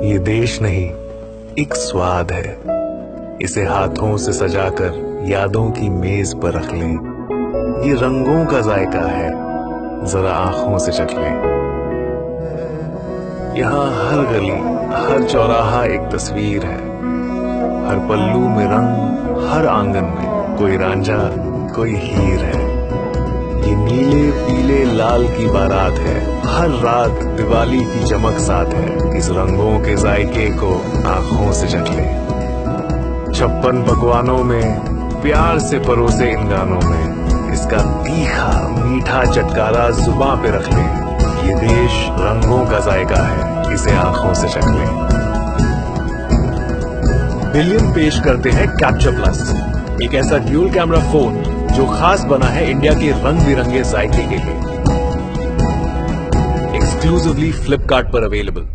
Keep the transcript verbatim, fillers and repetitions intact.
ये देश नहीं, एक स्वाद है। इसे हाथों से सजाकर यादों की मेज पर रख लें। ये रंगों का जायका है, जरा आंखों से चख लें। यहाँ हर गली, हर चौराहा एक तस्वीर है। हर पल्लू में रंग, हर आंगन में कोई रांझा, कोई हीर है। ये नीले पीले लाल की बारात है। हर रात दिवाली की चमक साथ है। इस रंगों के जायके को आंखों से चख ले। छप्पन पकवानों में प्यार से परोसे इन गानों में, इसका तीखा मीठा चटकारा जुबां पे रख ले। ये देश रंगों का जायका है, इसे आंखों से चख ले। बिलियन पेश करते हैं कैप्चर प्लस, एक ऐसा ड्यूल कैमरा फोन जो खास बना है इंडिया के रंग बिरंगे जायके के लिए। एक्सक्लूसिवली फ्लिपकार्ट पर अवेलेबल।